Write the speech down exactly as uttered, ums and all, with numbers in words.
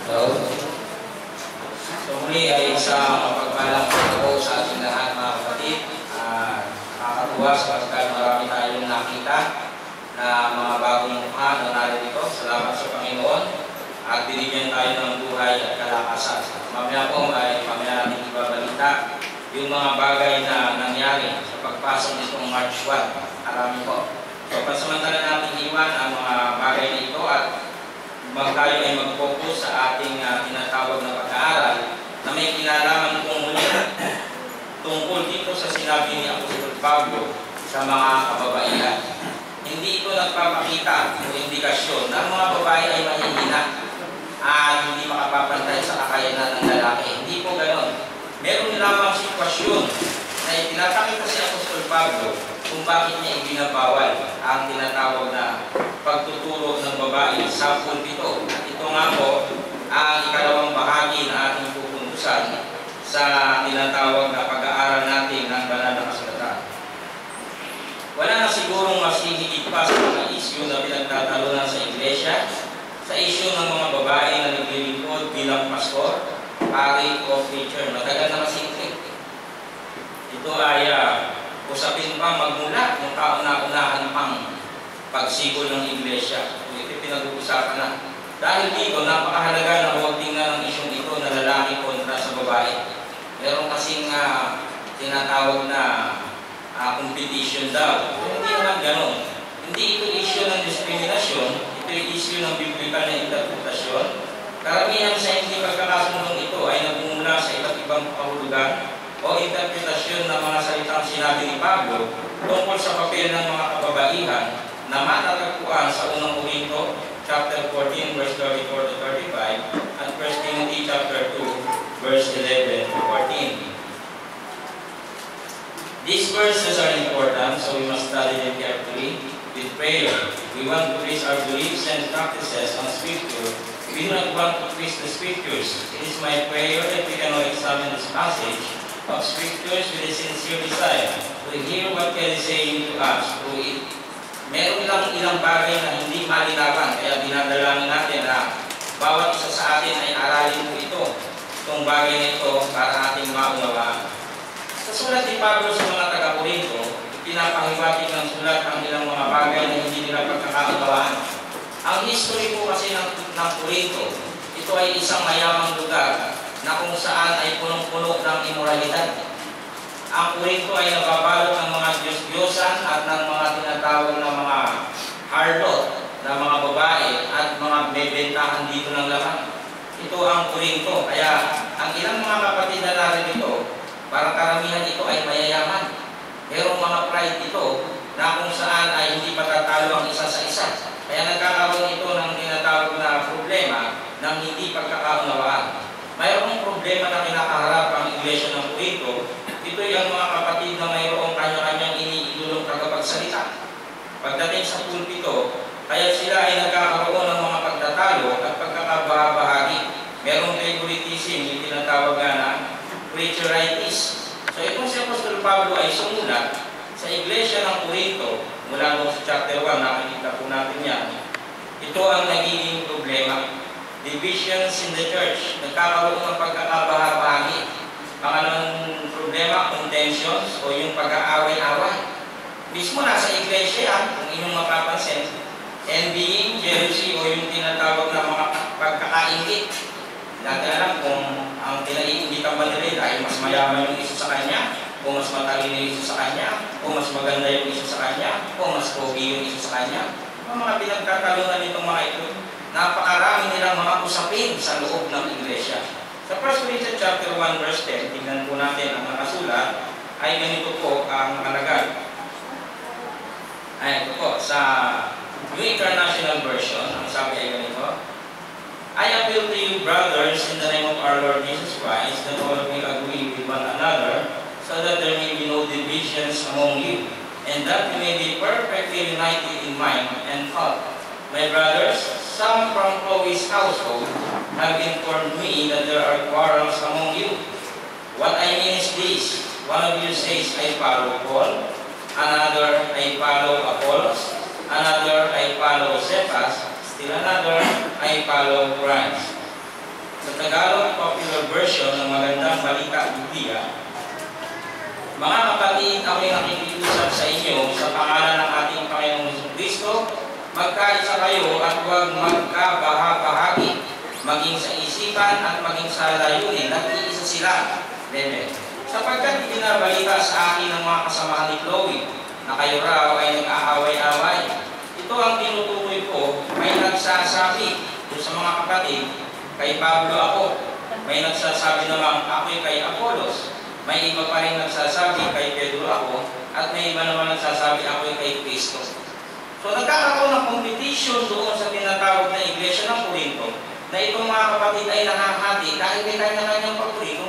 Hello. So muli ay isang mapagpalang pagkabaw sa ating lahat mga kapatid. Uh, nakakatuwa sapagkat marami tayong nakita na mga bagong mukha na narito. Salamat sa Panginoon at binigyan tayo ng buhay at kalakasan. Mamaya po ay mamaya natin ibabalita yung mga bagay na nangyari sa pagpasok nitong March first. Marami po. So pansamantala natin iwan ang mga bagay na ito at mag tayo ay mag-focus sa ating uh, tinatawag na pag-aaral na may kinalaman kong muli tungkol dito sa sinabi ni Apostol Pablo sa mga kababaihan. Hindi ito nagpapakita o indikasyon na ang mga babae ay mahihina at hindi makapapantay sa kakayanan ng lalaki. Hindi po ganon. Meron lamang sitwasyon na itinapakita si Apostol Pablo kung bakit niya ibinabawal ang tinatawag na pagtuturo ng babae sa pulpito. At ito nga po ang ikalawang bahagi na ating pupuntusan sa tinatawag na pag-aaral natin ng banal na kasulatan. Wala na sigurong mas hihigit pa sa mga isyu na pinagtatalunan sa iglesia, sa isyu ng mga babae na naglilingkod bilang pastor, pari o preacher. Matagal na masingkit. Ito ay uh, usapin pa magmula ng kauna-unahan pang pagsigol ng iglesia. Ito pinag-uusapan na. Dahil dito, napakahalaga na huwag tingnan ang isyong ito na lalaki kontra sa babae. Meron kasing uh, tinatawag na uh, competition daw. Hindi naman ganon. Hindi ito issue ng diskriminasyon, ito yung issue ng biblikal na interpretasyon. Karamihan sa hindi pagkakasundong ito ay nagmumula sa iba't ibang kahulugan o interpretasyon ng mga salitang sinabi ni Pablo tungkol sa papel ng mga kababaihan na matatagpuan sa unang Korinto chapter fourteen verse thirty-four to thirty-five at First Timothy chapter two verse eleven to fourteen. These verses are important, so we must study them carefully with prayer. We want to base our beliefs and practices on Scripture. We do not want to twist the Scriptures. It is my prayer that we can all examine this passage of Scriptures with a sincere desire to hear what God is saying to us through it. Meron lang ilang bagay na hindi malinawan, kaya dinadalangin natin na bawat isa sa atin ay aralin po ito, itong bagay na ito para ating maunawaan. Sa sulat ni Pablo sa mga taga-Korinto, pinapahiwatig ng sulat ang ilang mga bagay na hindi nila pagkakaunawaan. Ang history po kasi ng, ng Korinto, ito ay isang mayamang lugar na kung saan ay punong-puno ng imoralidad. Ang Korinto ay nababalot ng mga Diyos-Diyosan at ng mga tinatawag na mga harlot na mga babae at mga bebentahan dito ng laman. Ito ang Korinto. Kaya ang ilang mga kapatid na narito, parang karamihan ito ay mayayaman. Merong mga pride ito na kung saan ay hindi patatalo ang isa sa isa. Kaya nagkakaroon ito ng tinatawag na problema ng hindi pagkakaunawaan. Mayroong problema na kinakaharap ang iglesia ng Korinto. Ito yung mga kapatid na mayroong kanya-kanyang iniidulong tagapagsalita. Pagdating sa pulpito, kaya sila ay nagkakaroon ng mga pagtatalo at pagkakabahagi. Merong favoritism, yung tinatawag na preacheritis. So itong si Apostol Pablo ay sumulat sa iglesia ng Korinto, mula doon sa chapter one, nakikita po natin yan. Ito ang nagiging problema. Divisions in the church, nagkakaroon ng pagkakabahagi. Pangalawang problema, contentions o yung pag-aaway-away. Mismo nasa iglesia yan, kung inyong mapapansin, envying, jealousy o yung tinatawag na mga pagkakaingit. Natin alam kung ang pinaiingitan ba nila ay mas mayaman yung isa sa kanya, o mas matalino yung isa sa kanya, o mas maganda yung isa sa kanya, o mas pogi yung isa sa kanya. Ang mga pinagkatalungan nitong mga ito, napakarami nilang mga usapin sa loob ng iglesia. Sa First Corinthians chapter one verse ten, tingnan po natin ang nakasulat, ay ganito po ang nakalagay. Ay, ito po, sa New International Version, ang sabi ay ganito, I appeal to you, brothers, in the name of our Lord Jesus Christ, that all will agree with one another, so that there may be no divisions among you, and that you may be perfectly united in mind and thought. My brothers, some from Chloe's household have informed me that there are quarrels among you. What I mean is this: one of you says, I follow Paul, another, I follow Apollos, another, I follow Cephas, still another, I follow Christ. Sa Tagalog popular version ng Magandang Balita Biblia, mga kapatid, ako'y nakikiusap sa inyo sa pangalan ng ating Panginoong Jesucristo, magkaisa kayo at huwag magkabaha-bahagi, maging sa isipan at maging sa layunin, nag-iisa sila. Amen. Sapagkat ibinabalita sa akin ng mga kasamahan ni Chloe na kayo raw ay nag-aaway-away. Ito ang tinutukoy ko, may nagsasabi doon sa mga kapatid, kay Pablo ako. May nagsasabi naman ako'y kay Apollos. May iba pa rin nagsasabi kay Pedro ako, at may iba naman nagsasabi ako'y kay Cristo. So nagkakaroon ng competition doon sa tinatawag na Iglesia ng Corinto, na itong mga kapatid ay nakahati dahil may kanya-kanyang paborito